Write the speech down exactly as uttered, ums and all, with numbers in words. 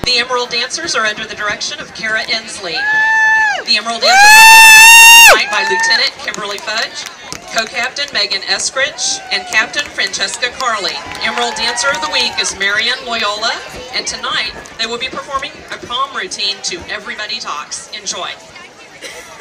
The Emerald Dancers are under the direction of Kara Ensley. The Emerald Dancers are tonight by Lieutenant Kimberly Fudge, Co-Captain Megan Eskridge, and Captain Francesca Carley. Emerald Dancer of the Week is Marian Loyola, and tonight they will be performing a prom routine to Everybody Talks. Enjoy.